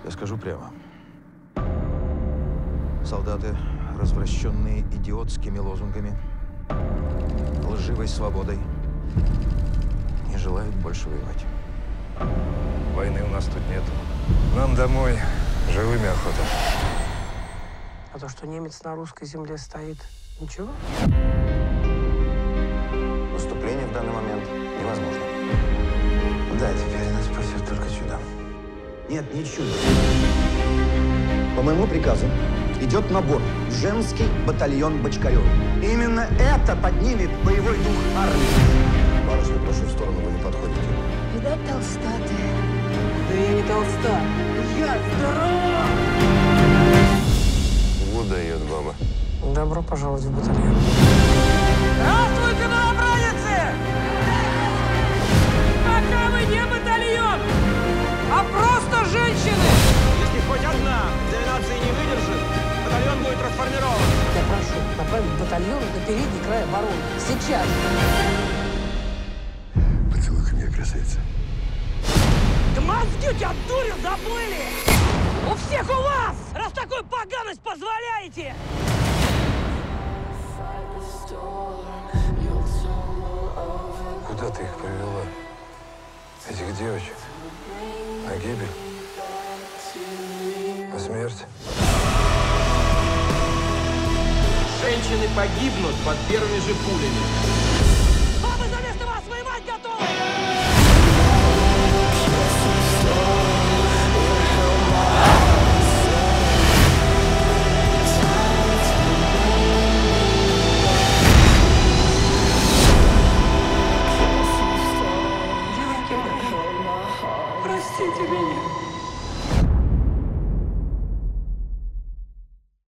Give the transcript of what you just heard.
Я скажу прямо. Солдаты, развращенные идиотскими лозунгами, лживой свободой, не желают больше воевать. Войны у нас тут нет. Нам домой живыми охота. А то, что немец на русской земле стоит, ничего? Наступление в данный момент невозможно. Да, теперь нас спасет только чудо. Нет, не чудо. По моему приказу идет набор в женский батальон Бочкарева. Именно это поднимет боевой дух армии. Барышня, прошу, в сторону вы не подходите. Видать, толста ты. Да я не толста. Я здорова! Вот дает баба. Добро пожаловать в батальон. Здравствуйте, новобранцы! Пока мы не батальон, а просто женщины! Если хоть одна для нации не выдержит, батальон будет трансформирован. Я прошу направить батальон на передний край обороны. Сейчас! Поцелуй-ка меня, красавица. Да мозги у тебя, дурью, заплыли! У всех у вас! Раз такую поганость позволяете! Куда ты их привела? Этих девочек? На гибель? На смерть? Женщины погибнут под первыми же пулями. Бабы за место вас воевать готовы! Простите меня.